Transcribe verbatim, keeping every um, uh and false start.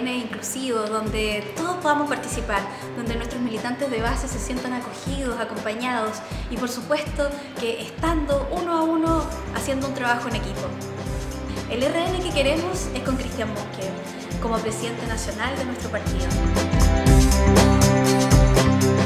N inclusivo, donde todos podamos participar, donde nuestros militantes de base se sientan acogidos, acompañados y por supuesto que estando uno a uno haciendo un trabajo en equipo. El R N que queremos es con Cristian Monque como presidente nacional de nuestro partido.